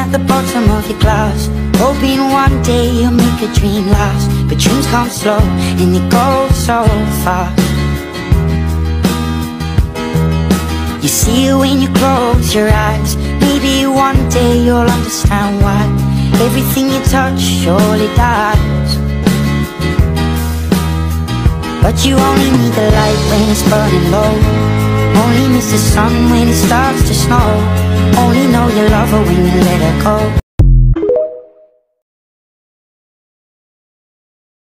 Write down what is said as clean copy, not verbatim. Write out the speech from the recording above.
at the bottom of your glass, hoping one day you'll make a dream last. But dreams come slow and they go so fast. You see it when you close your eyes. Maybe one day you'll understand why everything you touch surely dies. But you only need the light when it's burning low, only miss the sun when it starts to snow, only know you love her when you let her go.